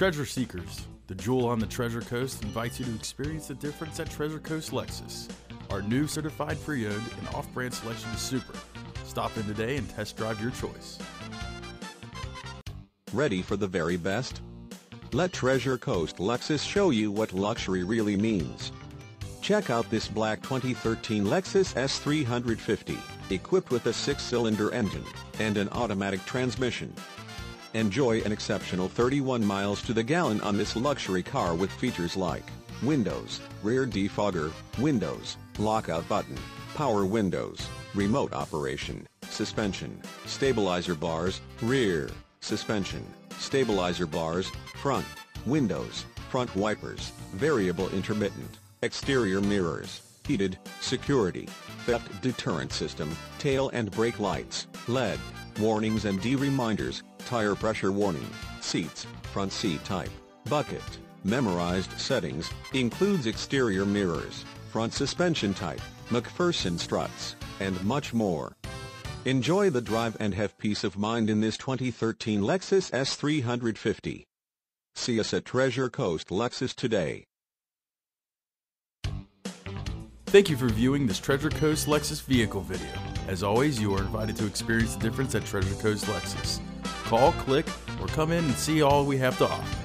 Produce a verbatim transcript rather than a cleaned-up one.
Treasure Seekers, the jewel on the Treasure Coast, invites you to experience the difference at Treasure Coast Lexus. Our new certified pre-owned and off-brand selection is super. Stop in today and test drive your choice. Ready for the very best? Let Treasure Coast Lexus show you what luxury really means. Check out this black twenty thirteen Lexus S three fifty, equipped with a six-cylinder engine and an automatic transmission. Enjoy an exceptional thirty-one miles to the gallon on this luxury car with features like windows, rear defogger, windows, lockout button, power windows, remote operation, suspension, stabilizer bars, rear, suspension, stabilizer bars, front, windows, front wipers, variable intermittent, exterior mirrors, heated, security, theft deterrent system, tail and brake lights, L E D, warnings and D-reminders, tire pressure warning, seats, front seat type, bucket, memorized settings, includes exterior mirrors, front suspension type, McPherson struts, and much more. Enjoy the drive and have peace of mind in this twenty thirteen Lexus S three fifty. See us at Treasure Coast Lexus today. Thank you for viewing this Treasure Coast Lexus vehicle video. As always, you are invited to experience the difference at Treasure Coast Lexus. Call, click, or come in and see all we have to offer.